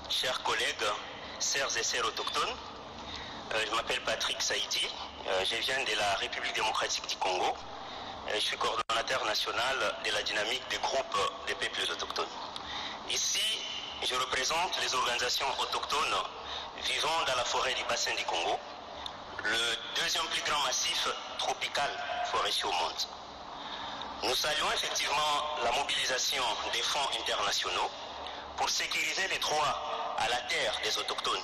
chers collègues, sœurs et sœurs autochtones. Je m'appelle Patrick Saïdi, je viens de la République démocratique du Congo. Je suis coordonnateur national de la dynamique des groupes des peuples autochtones. Ici, je représente les organisations autochtones vivant dans la forêt du bassin du Congo, le deuxième plus grand massif tropical forestier au monde. Nous saluons effectivement la mobilisation des fonds internationaux pour sécuriser les droits à la terre des autochtones.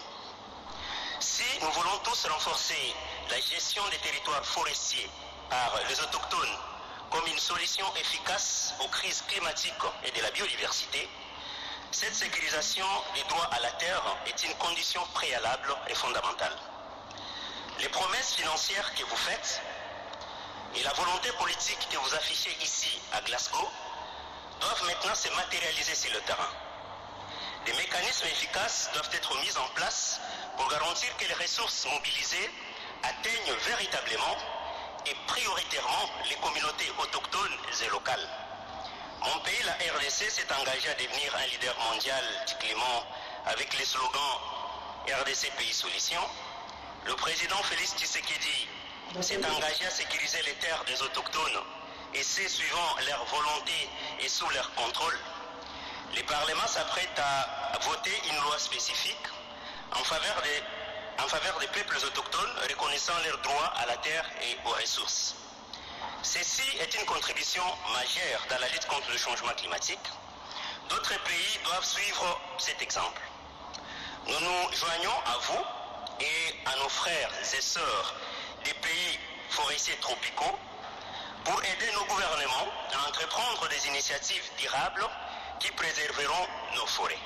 Si nous voulons tous renforcer la gestion des territoires forestiers par les autochtones comme une solution efficace aux crises climatiques et de la biodiversité, cette sécurisation des droits à la terre est une condition préalable et fondamentale. Les promesses financières que vous faites et la volonté politique que vous affichez ici à Glasgow doivent maintenant se matérialiser sur le terrain. Des mécanismes efficaces doivent être mis en place pour garantir que les ressources mobilisées atteignent véritablement et prioritairement les communautés autochtones et locales. Mon pays, la RDC, s'est engagé à devenir un leader mondial du climat avec les slogans RDC Pays Solution. Le président Félix Tshisekedi s'est engagé à sécuriser les terres des autochtones et c'est suivant leur volonté et sous leur contrôle. Le Parlement s'apprête à voter une loi spécifique en faveur des peuples autochtones reconnaissant leurs droits à la terre et aux ressources. Ceci est une contribution majeure dans la lutte contre le changement climatique. D'autres pays doivent suivre cet exemple. Nous nous joignons à vous et à nos frères et sœurs des pays forestiers tropicaux pour aider nos gouvernements à entreprendre des initiatives durables qui préserveront nos forêts.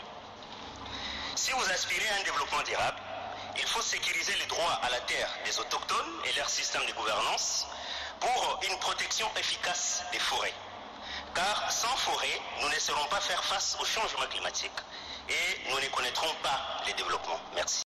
Si vous aspirez à un développement durable, il faut sécuriser les droits à la terre des autochtones et leur système de gouvernance pour une protection efficace des forêts. Car sans forêt, nous ne saurons pas faire face au changement climatique et nous ne connaîtrons pas le développement. Merci.